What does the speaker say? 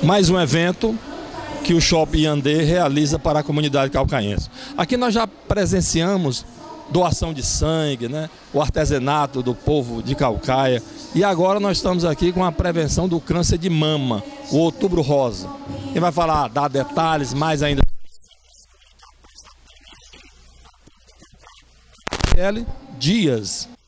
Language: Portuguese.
mais um evento que o Shopping Yandê realiza para a comunidade calcaense. Aqui nós já presenciamos doação de sangue, né? O artesanato do povo de Calcaia. E agora nós estamos aqui com a prevenção do câncer de mama, o Outubro Rosa. Quem vai falar, dar detalhes mais ainda. Dias.